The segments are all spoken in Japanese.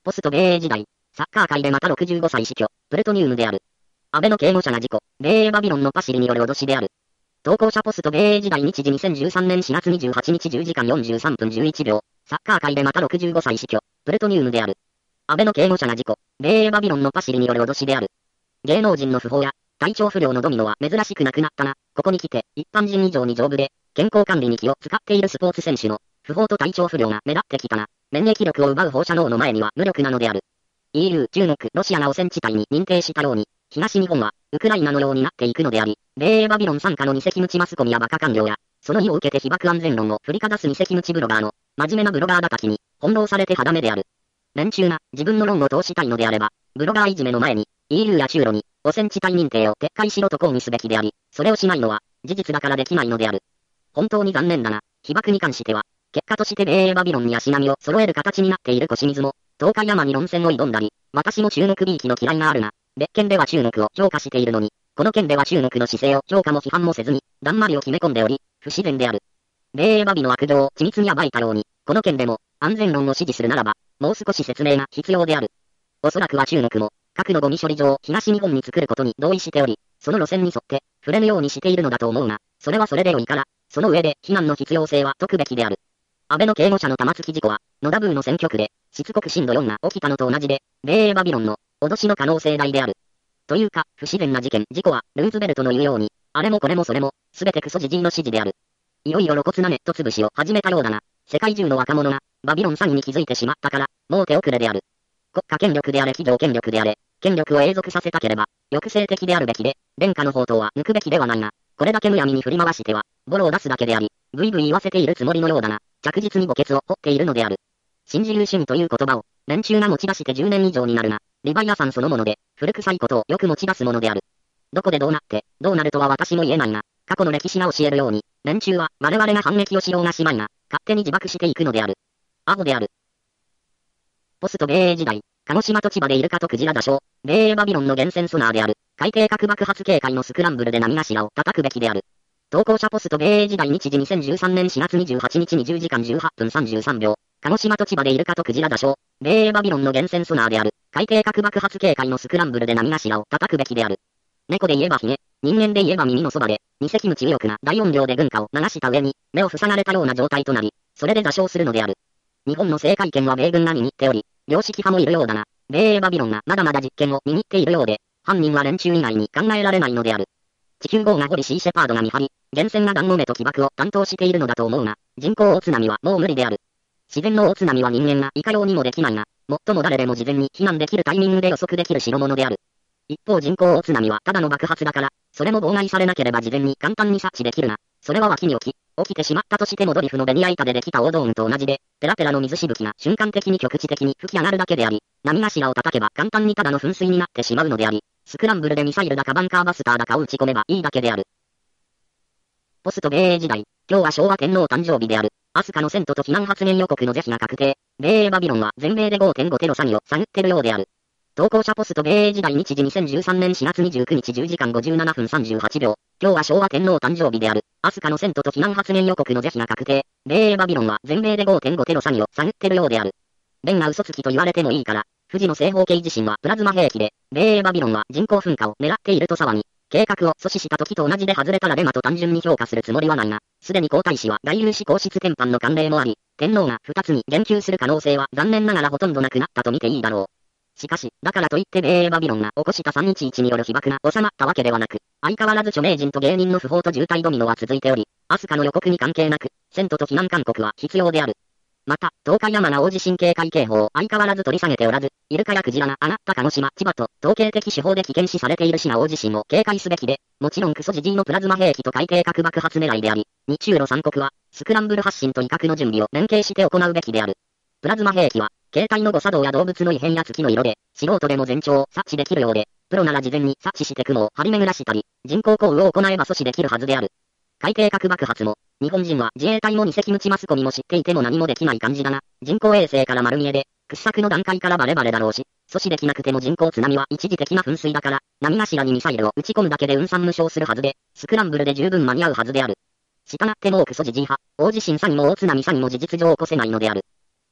ポスト米英時代、サッカー界でまた65歳死去、プルトニウムである。安倍の警護者が事故、米英バビロンのパシリによる脅しである。投稿者ポスト米英時代日時2013年4月28日10時間43分11秒、サッカー界でまた65歳死去、プルトニウムである。安倍の警護者が事故、米英バビロンのパシリによる脅しである。芸能人の訃報や、体調不良のドミノは珍しくなくなったな。ここに来て、一般人以上に丈夫で、健康管理に気を使っているスポーツ選手の、訃報と体調不良が目立ってきたな。免疫力を奪う放射能の前には無力なのである。EU、中国、ロシアが汚染地帯に認定したように、東日本は、ウクライナのようになっていくのであり、米英バビロン傘下の偽キムチマスコミやバカ官僚や、その意を受けて被爆安全論を振りかざす偽キムチブロガーの、真面目なブロガーだたちに、翻弄されて肌目である。連中が、自分の論を通したいのであれば、ブロガーいじめの前に、EU や中ロに、汚染地帯認定を撤回しろと抗議すべきであり、それをしないのは、事実だからできないのである。本当に残念だな。被爆に関しては、結果として米英バビロンに足並みを揃える形になっている小清水も、東海山に論戦を挑んだり、私も中国びいきの嫌いがあるが、別件では中国を評価しているのに、この件では中国の姿勢を評価も批判もせずに、だんまりを決め込んでおり、不自然である。米英バビの悪行を緻密に暴いたように、この件でも、安全論を支持するならば、もう少し説明が必要である。おそらくは中国も、核のゴミ処理場を東日本に作ることに同意しており、その路線に沿って、触れぬようにしているのだと思うが、それはそれで良いから、その上で、非難の必要性は解くべきである。安倍の警護者の玉突き事故は、野田ブーの選挙区で、しつこく震度4が起きたのと同じで、米英バビロンの、脅しの可能性大である。というか、不自然な事件、事故は、ルーズベルトの言うように、あれもこれもそれも、すべてクソジジイの指示である。いよいよ露骨なネット潰しを始めたようだが、世界中の若者が、バビロン詐欺に気づいてしまったから、もう手遅れである。国家権力であれ企業権力であれ、権力を永続させたければ、抑制的であるべきで、廉価の宝刀は抜くべきではないが、これだけむやみに振り回しては、ボロを出すだけであり、ブイブイ言わせているつもりのようだが、着実に墓穴を掘っているのである。新自由主義という言葉を、連中が持ち出して10年以上になるが、リバイアさんそのもので、古臭いことをよく持ち出すものである。どこでどうなって、どうなるとは私も言えないが、過去の歴史が教えるように、連中は我々が反撃をしようがしまいが、勝手に自爆していくのである。アホである。ポスト米英時代、鹿児島と千葉でイルカとクジラ打傷、米英バビロンの源泉ソナーである、海底核爆発警戒のスクランブルで波頭を叩くべきである。投稿者ポスト米英時代日時2013年4月28日20時間18分33秒、鹿児島と千葉でイルカとクジラ打傷、米英バビロンの源泉ソナーである、海底核爆発警戒のスクランブルで波頭を叩くべきである。猫で言えばヒゲ、人間で言えば耳のそばで、偽キムチ右翼な大音量で軍歌を流した上に、目を塞がれたような状態となり、それで座礁するのである。日本の制海権は米軍が握っており、良識派もいるようだが、米英バビロンがまだまだ実権を握っているようで、犯人は連中以外に考えられないのである。地球号がゴリシーシェパードが見張り、源泉がダンゴメと起爆を担当しているのだと思うが、人工大津波はもう無理である。自然の大津波は人間がいかようにもできないが、最も誰でも事前に避難できるタイミングで予測できる代物である。一方人工大津波はただの爆発だから、それも妨害されなければ事前に簡単に察知できるが、それは脇に起きてしまったとしてもドリフのベニヤ板でできた大道雲と同じで、ペラペラの水しぶきが瞬間的に局地的に吹き上がるだけであり、波頭を叩けば簡単にただの噴水になってしまうのであり、スクランブルでミサイルだかバンカーバスターだかを打ち込めばいいだけである。ポスト米英時代、今日は昭和天皇誕生日である。アスカの遷都と非難発言予告の是非が確定。米英バビロンは全米で 5.5 テロ詐欺を探ってるようである。投稿者ポスト米英時代日時2013年4月29日10時間57分38秒。今日は昭和天皇誕生日である。アスカの遷都と非難発言予告の是非が確定。米英バビロンは全米で 5.5 テロ詐欺を探ってるようである。レンが嘘つきと言われてもいいから、富士の正方形地震はプラズマ兵器で、米英バビロンは人工噴火を狙っていると騒ぎ、計画を阻止した時と同じで外れたらデマと単純に評価するつもりはないが、すでに皇太子は大粒子皇室転換の慣例もあり、天皇が二つに言及する可能性は残念ながらほとんどなくなったと見ていいだろう。しかし、だからといって米英バビロンが起こした311による被爆が収まったわけではなく、相変わらず著名人と芸人の不法と渋滞ドミノは続いており、アスカの予告に関係なく、遷都と非難勧告は必要である。また、東海山が大地震警戒警報を相変わらず取り下げておらず、イルカやクジラが上がった鹿児島、千葉と、統計的手法で危険視されているシナ大地震を警戒すべきで、もちろんクソジジイのプラズマ兵器と海底核爆発狙いであり、日中露三国は、スクランブル発進と威嚇の準備を連携して行うべきである。プラズマ兵器は、携帯の誤作動や動物の異変や月の色で、素人でも前兆を察知できるようで、プロなら事前に察知して雲を張り巡らしたり、人工降雨を行えば阻止できるはずである。海底核爆発も、日本人は自衛隊も偽キムチマスコミも知っていても何もできない感じだが、人工衛星から丸見えで、掘削の段階からバレバレだろうし、阻止できなくても人工津波は一時的な噴水だから、波頭にミサイルを撃ち込むだけで雲散無傷するはずで、スクランブルで十分間に合うはずである。したがってもうクソジジイ派、大地震詐欺も大津波詐欺も事実上起こせないのである。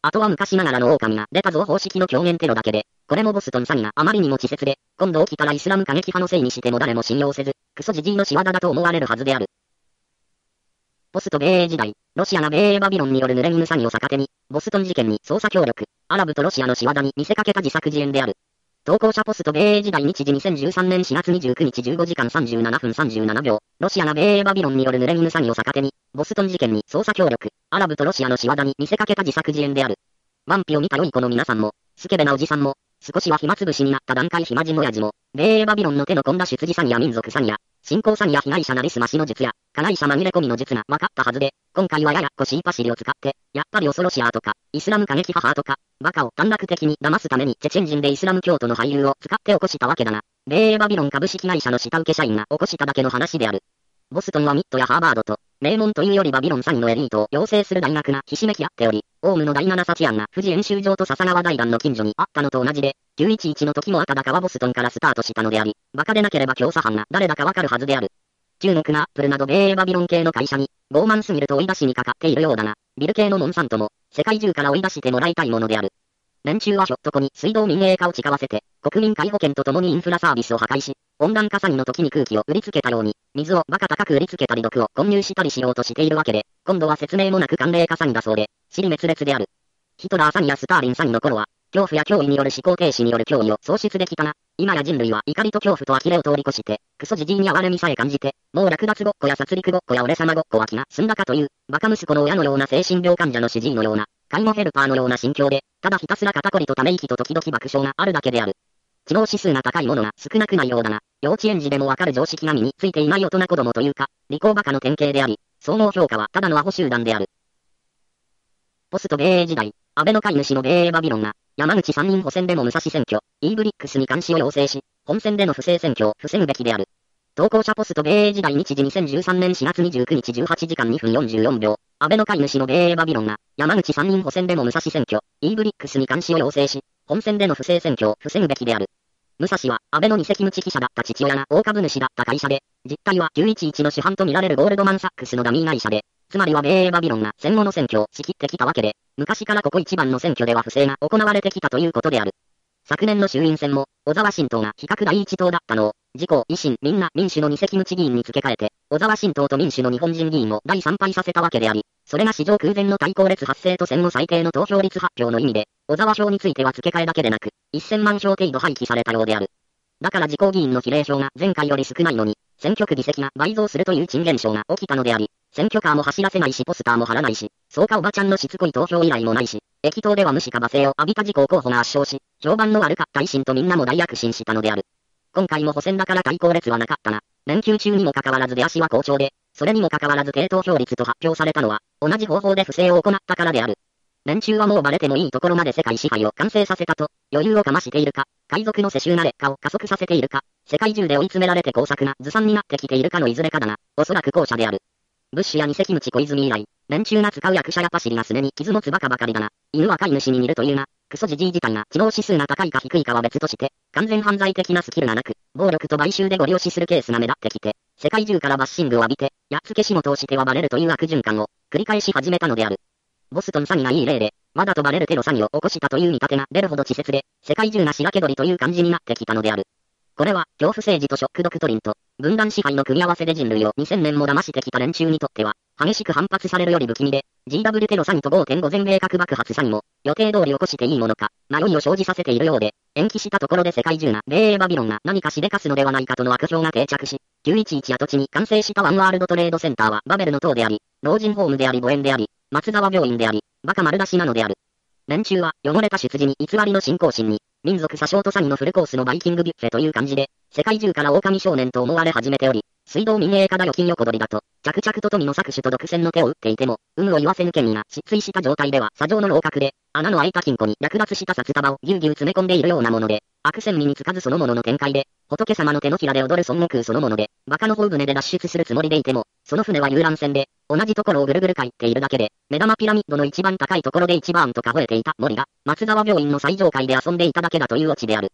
あとは昔ながらの狼が出たぞ方式の狂言テロだけで、これもボストン詐欺があまりにも稚拙で、今度起きたらイスラム過激派のせいにしても誰も信用せず、クソジジイの仕業だと思われるはずである。ポスト米英時代、ロシアが米英バビロンによる濡れ衣詐欺を逆手に、ボストン事件に捜査協力、アラブとロシアの仕業に見せかけた自作自演である。投稿者ポスト米英時代日時2013年4月29日15時間37分37秒、ロシアが米英バビロンによる濡れ衣詐欺を逆手に、ボストン事件に捜査協力、アラブとロシアの仕業に見せかけた自作自演である。ワンピを見た良い子の皆さんも、スケベなおじさんも、少しは暇つぶしになった段階暇人親父も、米英バビロンの手の込んだ出自詐欺や民族詐欺や、信仰詐欺や被害者なりすましの術や、加害者紛れ込みの術が分かったはずで、今回はややこしいパシリを使って、やっぱり恐ろしいアートか、イスラム過激派アートか、バカを短絡的に騙すためにチェチェン人でイスラム教徒の俳優を使って起こしたわけだが、米英バビロン株式会社の下請け社員が起こしただけの話である。ボストンはミッドやハーバードと、名門というよりバビロン詐欺のエリートを養成する大学がひしめき合っており、オウムの第7サチアンが富士演習場と笹川財団の近所にあったのと同じで、911の時もあただかはボストンからスタートしたのであり、バカでなければ教唆犯が誰だかわかるはずである。中国がアップルなど米英バビロン系の会社に、傲慢すぎると追い出しにかかっているようだが、ビル系のモンサントも、世界中から追い出してもらいたいものである。連中はひょっとこに水道民営化を誓わせて、国民皆保険とともにインフラサービスを破壊し、温暖化詐欺の時に空気を売りつけたように、水をバカ高く売りつけたり毒を混入したりしようとしているわけで、今度は説明もなく寒冷化詐欺だそうで、尻滅裂である。ヒトラー詐欺やスターリン詐欺の頃は、恐怖や脅威による思考停止による脅威を喪失できたが、今や人類は怒りと恐怖と呆れを通り越して、クソじじいに哀れみさえ感じて、もう略奪ごっこや殺戮ごっこや俺様ごっこは気が済んだかという、バカ息子の親のような精神病患者の主治医のような、介護ヘルパーのような心境で、ただひたすら肩こりとため息と時々爆笑があるだけである。知能指数が高いものが少なくないようだが、幼稚園児でもわかる常識が身についていない大人子供というか、利口バカの典型であり、総合評価はただのアホ集団である。ポスト米英時代、安倍の飼い主の米英バビロンが、山口参院補選でも武蔵選挙、イーブリックスに監視を要請し、本選での不正選挙を防ぐべきである。投稿者ポスト米英時代日時2013年4月29日18時間2分44秒、安倍の飼い主の米英バビロンが、山口参院補選でも武蔵選挙、イーブリックスに監視を要請し、本選での不正選挙を防ぐべきである。武蔵は、安倍の二責務記者だった父親が大株主だった会社で、実態は911の主犯とみられるゴールドマンサックスのダミー会社で、つまりは米英バビロンが戦後の選挙を仕切ってきたわけで、昔からここ一番の選挙では不正が行われてきたということである。昨年の衆院選も、小沢新党が比較第一党だったのを、自公、維新、みんな、民主の二責務地議員に付け替えて、小沢新党と民主の日本人議員を第3敗させたわけであり、それが史上空前の対抗列発生と戦後最低の投票率発表の意味で、小沢票については付け替えだけでなく、1000万票程度廃棄されたようである。だから自公議員の比例票が前回より少ないのに、選挙区議席が倍増するという珍現象が起きたのであり、選挙カーも走らせないしポスターも貼らないし、そうかおばちゃんのしつこい投票依頼もないし、駅頭では無視か罵声を浴びた自公候補が圧勝し、評判の悪かった維新とみんなも大躍進したのである。今回も補選だから対抗列はなかったが、連休中にもかかわらず出足は好調で、それにもかかわらず低投票率と発表されたのは、同じ方法で不正を行ったからである。連中はもうバレてもいいところまで世界支配を完成させたと、余裕をかましているか、海賊の世襲な劣化を加速させているか、世界中で追い詰められて工作がずさんになってきているかのいずれかだが、おそらく後者である。ブッシュや二関口小泉以来、連中が使う役者やパシリがすでに傷持つバカばかりだが、犬は飼い主に似るというが、クソじじい自体が知能指数が高いか低いかは別として、完全犯罪的なスキルがなく、暴力と買収でご利用しするケースが目立ってきて、世界中からバッシングを浴びて、やっつけ仕事をしてはバレるという悪循環を繰り返し始めたのである。ボストン詐欺がいい例で、わざとバレるテロ詐欺を起こしたという見立てが出るほど稚拙で、世界中がしらけ鳥という感じになってきたのである。これは、恐怖政治とショックドクトリンと、分断支配の組み合わせで人類を2000年も騙してきた連中にとっては、激しく反発されるより不気味で、GW テロ詐欺と5.5全米核爆発詐欺も、予定通り起こしていいものか、迷いを生じさせているようで、延期したところで世界中が、米英バビロンが何かしでかすのではないかとの悪評が定着し、911跡地に完成したワンワールドトレードセンターはバベルの塔であり、老人ホームであり墓園であり、松沢病院であり、バカ丸出しなのである。連中は、汚れた出自に偽りの信仰心に、民族詐称と詐欺のフルコースのバイキングビュッフェという感じで、世界中から狼少年と思われ始めており、水道民営化だ預金横取りだと、着々と富の搾取と独占の手を打っていても、有無を言わせぬ権威が失墜した状態では、砂上の楼閣で、穴の開いた金庫に略奪した札束をぎゅうぎゅう詰め込んでいるようなもので、悪戦身につかずそのものの展開で、仏様の手のひらで踊る孫悟空そのもので、馬鹿の方船で脱出するつもりでいても、その船は遊覧船で、同じところをぐるぐる帰っているだけで、目玉ピラミッドの一番高いところで一番とか吠えていた森が、松沢病院の最上階で遊んでいただけだというオチである。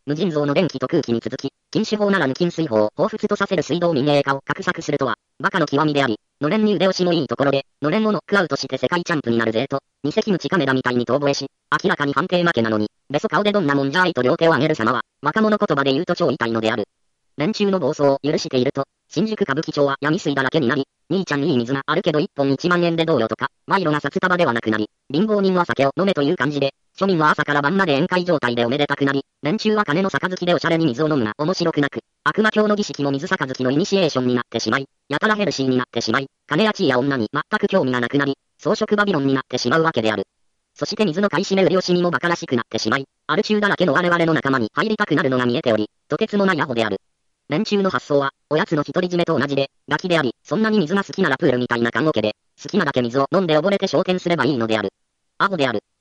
無尽蔵の電気と空気に続き、禁酒法ならぬ禁水法を彷彿とさせる水道民営化を画策するとは、馬鹿の極みであり、のれんに腕押しのいいところで、のれんをノックアウトして世界チャンプになるぜと、偽口亀田みたいに遠吠えし、明らかに判定負けなのに、べそ顔でどんなもんじゃいと両手を上げる様は、若者言葉で言うと超痛いのである。連中の暴走を許していると、新宿歌舞伎町は闇水だらけになり、兄ちゃんいい水があるけど一本1万円でどうよとか、賄賂が札束ではなくなり、貧乏人は酒を飲めという感じで、庶民は朝から晩まで宴会状態でおめでたくなり、連中は金の杯でおしゃれに水を飲むが面白くなく、悪魔教の儀式も水杯のイニシエーションになってしまい、やたらヘルシーになってしまい、金や地位や女に全く興味がなくなり、装飾バビロンになってしまうわけである。そして水の買い占め売り惜しみも馬鹿らしくなってしまい、アル中だらけの我々の仲間に入りたくなるのが見えており、とてつもないアホである。連中の発想は、おやつの独り占めと同じで、ガキであり、そんなに水が好きならプールみたいな棺桶で、好きなだけ水を飲んで溺れて昇天すればいいのである。アホである。